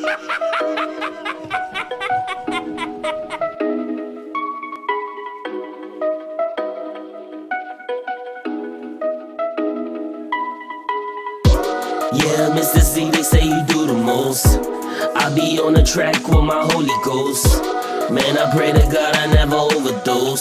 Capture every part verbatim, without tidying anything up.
Yeah, Mister Z, they say you do the most. I be on the track with my Holy Ghost. Man, I pray to God I never overdose.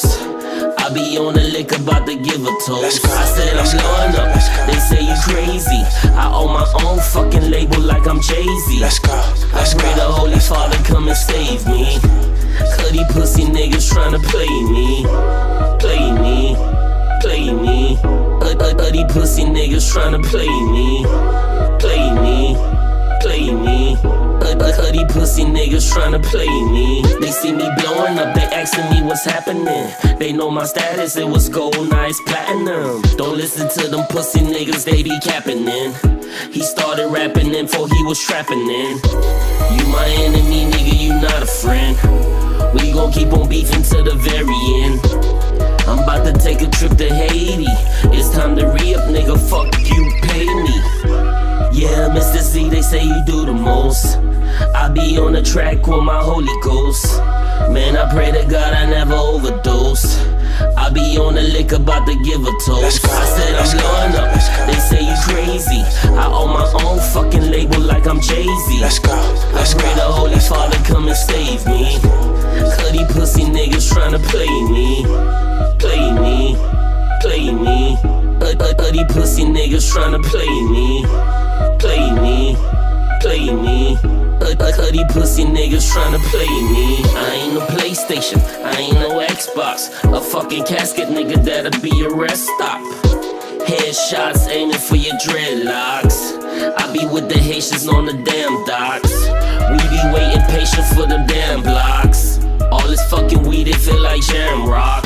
I be on the lick about to give a toast. I said I'm blowing up, they say you crazy. I own my own fucking label like I'm Jay-Z. Let's go, let's I pray go. the Holy Father come and save me. Cause these pussy niggas tryna play me. Play me, play me. Uh, uh, uh, these pussy niggas tryna play me. Play me, play me. Uh, uh, uh, these pussy niggas tryna play me. They see me blowing up, they asking me what's happening. They know my status, it was gold, now it's platinum. Don't listen to them pussy niggas, they be capping in. He started rapping in before he was trapping in. You my enemy, nigga, you not a friend. We gon' keep on beefing to the very end. I'm about to take a trip to Haiti. It's time to re-up, nigga, fuck you, pay me. Yeah, Mister Z, they say you do the most. I be on the track with my Holy Ghost. Man, I pray to God I never overdose. I be on the lick about to give a toast. Go, I said I'm blowing up, they say you crazy. I own my own fucking label like I'm Jay-Z. Let's go, let's I pray go. the Holy Father come and save me. Cause these pussy niggas tryna play me. Play me, play me. Uh, uh, uh, these pussy niggas tryna play me. Play me, play me. Uh, uh, uh, these pussy niggas tryna play me. I ain't no PlayStation, I ain't no Xbox. A fucking casket, nigga, that'll be a rest stop. Headshots aiming for your dreadlocks. I be with the Haitians on the damn docks. We be waiting patient for them damn blocks. All this fucking weed, it feel like jam rock.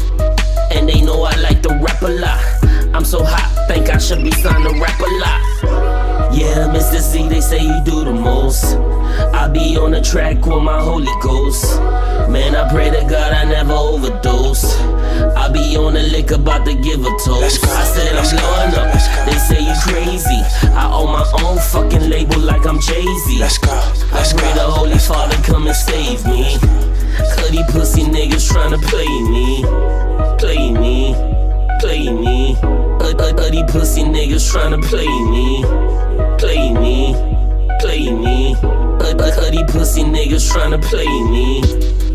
And they know I like to rap a lot. I'm so hot, think I should be signed to rap a lot. Yeah, Mister Z, they say you do the most. I be on the track with my Holy Ghost. Man, I pray to God I never overdose. I be on the lick about to give a toast. Go, I said I'm blowing go, up, they say you crazy. I own my own fucking label like I'm Jay-Z. Let's go, let's I pray go. the Holy Father come and save me. Cause these pussy niggas tryna play me. Play me, play me. Uh, uh, uh, these pussy niggas tryna play me. Play me, play me. Uh, uh, uh, these pussy niggas tryna play me.